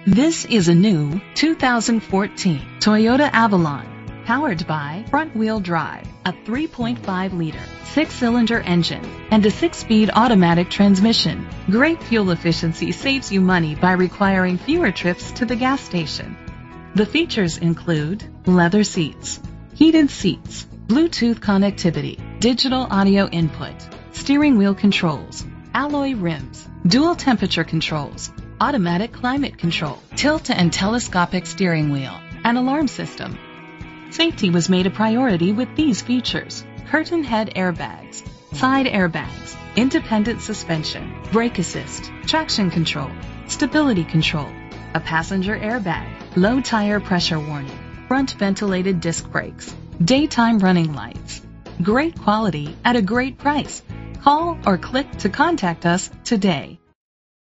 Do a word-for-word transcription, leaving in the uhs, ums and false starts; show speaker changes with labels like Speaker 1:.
Speaker 1: This is a new two thousand fourteen Toyota Avalon, powered by front-wheel drive, a three point five liter six-cylinder engine, and a six-speed automatic transmission. Great fuel efficiency saves you money by requiring fewer trips to the gas station. The features include leather seats, heated seats, Bluetooth connectivity, digital audio input, steering wheel controls, alloy rims, dual temperature controls, automatic climate control, tilt and telescopic steering wheel, an alarm system. Safety was made a priority with these features: curtain head airbags, side airbags, independent suspension, brake assist, traction control, stability control, a passenger airbag, low tire pressure warning, front ventilated disc brakes, daytime running lights. Great quality at a great price. Call or click to contact us today.